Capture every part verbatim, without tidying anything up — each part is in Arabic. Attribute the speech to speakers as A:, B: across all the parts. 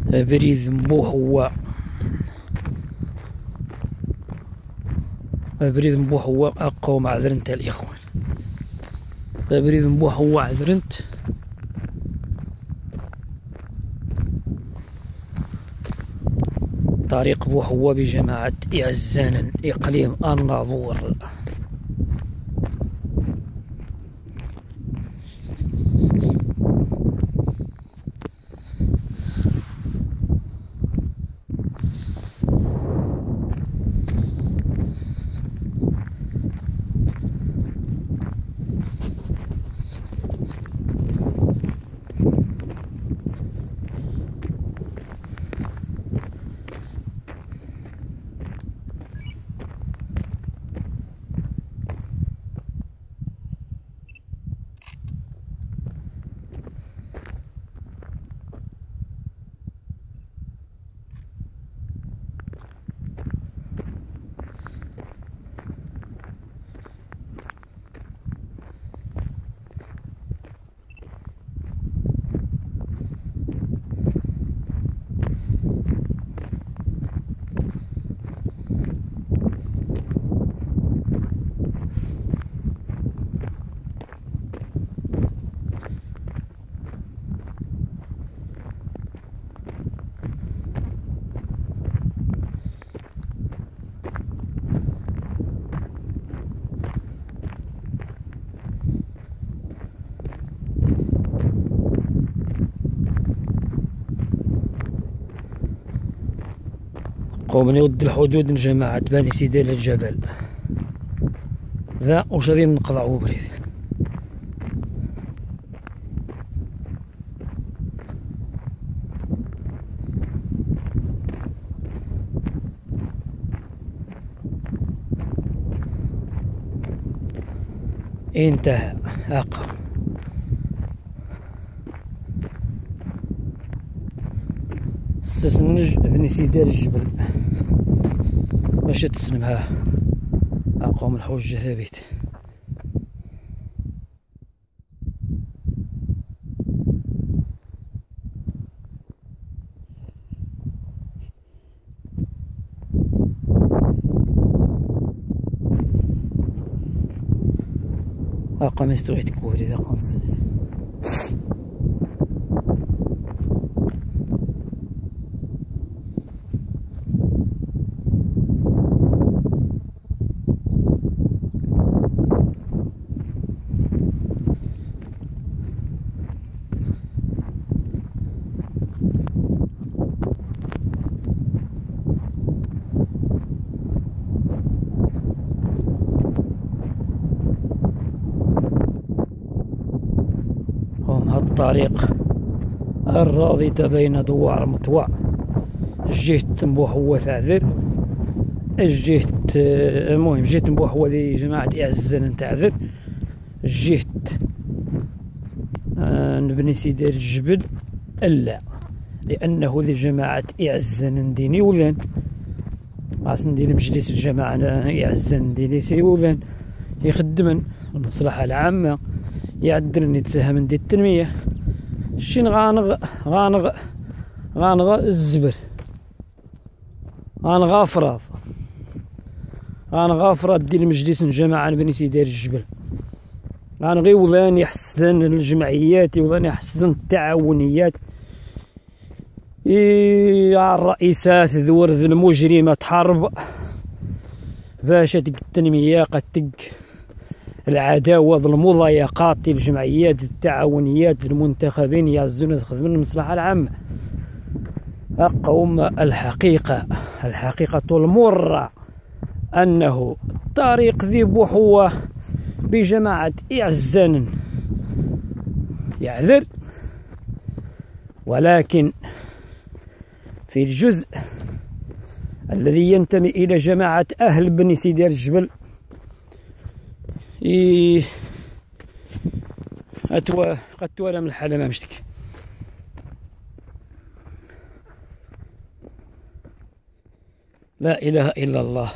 A: بريد مبو هو بريد مبو هو أقوم عذرنت الإخوان. بريد مبو هو عذرنت طريق بو هو بجماعة إعزان إقليم الناظور. قوم يود الحدود جماعة بني سيدي للجبل ذا وش غادي نقطعو بريد. انتهى أقام استسنج بني سيدي الجبل باش تسلمها أقوم الحجة ثابت. أقوم استويت كوري ذا قوم السنة. الطريق الرابطة بين دوار مطوع جهة مبوحوة تعذر جهة المهم جهة مبوحوة دي جماعة إعزان تعذر جهة بني سيدي الجبل لا لأنه ذي جماعة إعزان ديني وذن عاصم ديال مجلس الجماعة إعزان ديني سيوذن يخدمن المصلحة العامة يعدلن يتساهم دي التنمية شين غانغ غانغ غانغ الزبر غانغ أفراض غانغ أفراض ديال مجلس الجماعة بني سيدي الجبل غانغ يوذان يحسن الجمعيات يوذان يحسن التعاونيات يا الرئيسات ذور ذي المجرمة تحارب باش تق التنمية قد تق العداوة المضايقات الجمعيات التعاونيات المنتخبين يعزون يخدمون المصلحة العامة. قوم الحقيقة الحقيقة المرة أنه طريق ذي بوحوة بجماعة إعزان يعذر ولكن في الجزء الذي ينتمي إلى جماعة أهل بني سيدي الجبل إيه أتوا قد توالى من الحالة ما مشتك. لا إله إلا الله.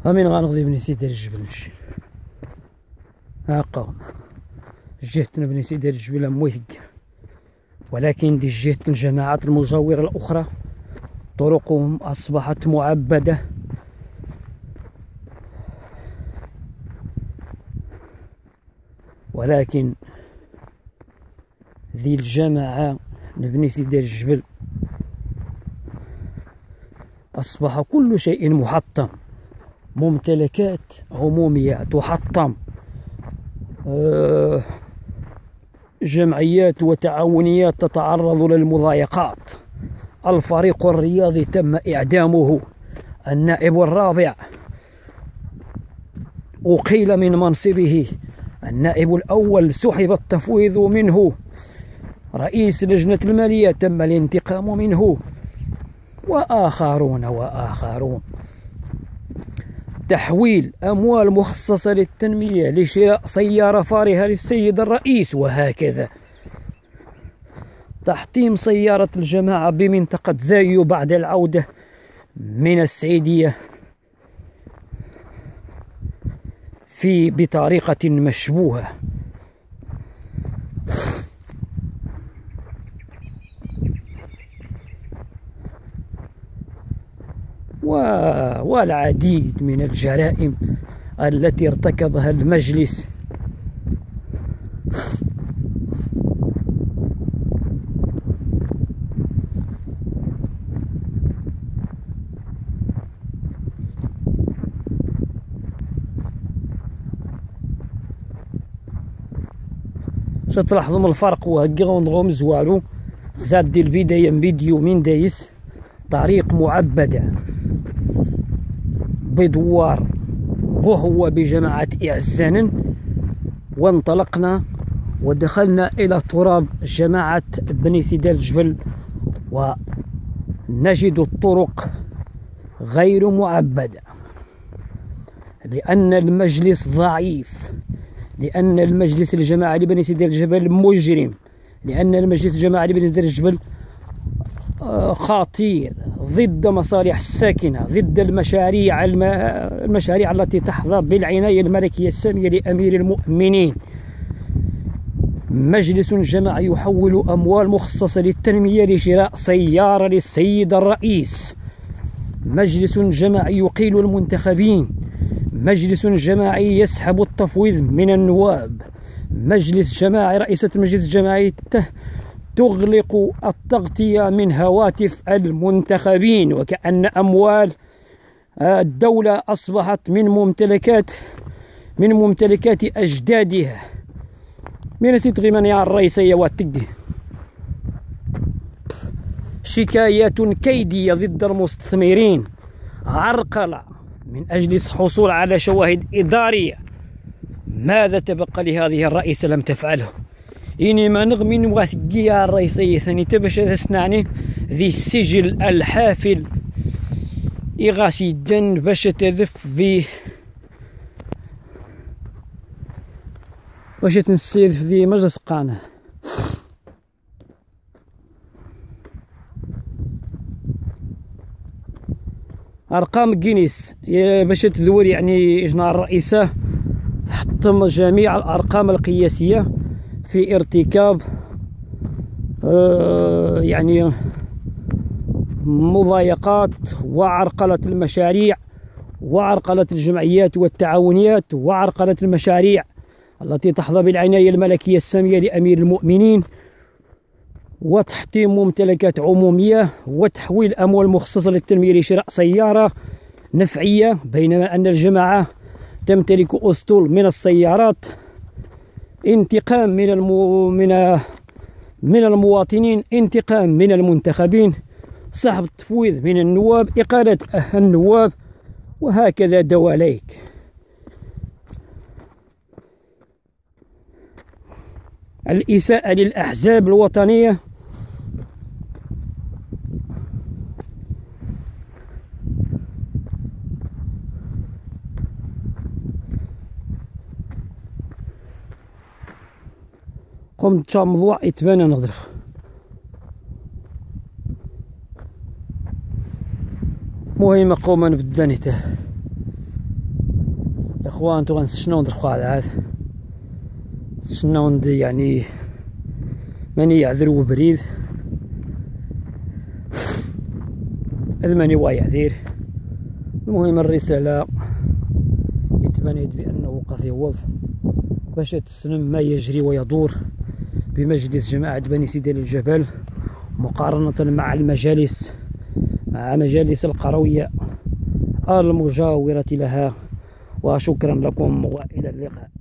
A: امين غنغضي بني سيدي الجبل نمشي هاكا جهتنا بني سيدي الجبل موثق، ولكن دي جهة الجماعات المجاورة الأخرى طرقهم أصبحت معبدة، ولكن ذي الجماعة بني سيدي الجبل أصبح كل شيء محطم، ممتلكات عمومية تحطم، أه جمعيات وتعاونيات تتعرض للمضايقات، الفريق الرياضي تم إعدامه، النائب الرابع أقيل من منصبه، النائب الأول سحب التفويض منه، رئيس لجنة المالية تم الانتقام منه، وآخرون وآخرون. تحويل أموال مخصصة للتنمية لشراء سيارة فارهة للسيد الرئيس، وهكذا تحطيم سيارة الجماعة بمنطقة زايو بعد العودة من السعيدية في بطريقة مشبوهة. والعديد من الجرائم التي ارتكبها المجلس تلاحظوا من الفرق وهكي غنغو مزوالو زاد دي البداية فيديو من دايس طريق معبدة بدوار قهوة بجماعة إعزان، وانطلقنا ودخلنا إلى تراب جماعة بني سيدي الجبل، ونجد الطرق غير معبدة لأن المجلس ضعيف، لأن المجلس الجماعي لبني سيدي الجبل مجرم، لأن المجلس الجماعي لبني سيدي الجبل خطير ضد مصالح الساكنة، ضد المشاريع الم... المشاريع التي تحظى بالعناية الملكية السامية لأمير المؤمنين. مجلس جماعي يحول أموال مخصصة للتنمية لشراء سيارة للسيد الرئيس، مجلس جماعي يقيل المنتخبين، مجلس جماعي يسحب التفويض من النواب، مجلس جماعي رئيسة المجلس الجماعي تغلق التغطية من هواتف المنتخبين، وكأن أموال الدولة أصبحت من ممتلكات من ممتلكات أجدادها. من سيتغي من يا الرئيسية واتقدي شكايات كيدية ضد المستثمرين، عرقلة من أجل الحصول على شواهد إدارية. ماذا تبقى لهذه الرئيسة لم تفعله؟ إني ما نغمين وثقية الرئيسية ثاني تبش تسنعني ذي السجل الحافل إغاسي جن باش تذف في باش تنسيذ في ذي مجلس قانه. أرقام جينيس باش تذور يعني إجناء الرئيسة تحطم جميع الأرقام القياسية في ارتكاب آه يعني مضايقات وعرقلة المشاريع وعرقلة الجمعيات والتعاونيات وعرقلة المشاريع التي تحظى بالعناية الملكية السامية لأمير المؤمنين، وتحطيم ممتلكات عمومية وتحويل أموال مخصصة للتنمية لشراء سيارة نفعية، بينما أن الجماعة تمتلك أسطول من السيارات. انتقام من المو من من المواطنين، انتقام من المنتخبين، سحب التفويض من النواب، إقالة النواب، وهكذا دواليك. الإساءة للأحزاب الوطنية قمت موضوع يتبان نظرف مهمة قوما بالدانيته. اخوان تو غنسشناو ندرخو هذا سشناو يعني ماني يعذر وبريد هذا ماني واعي عذير. المهم الرسالة يتبين بأنه قد يوض باش تسلم ما يجري ويدور بمجلس جماعة بني سيدي الجبل مقارنة مع المجالس مع مجالس القروية المجاورة لها. وشكرا لكم وإلى اللقاء.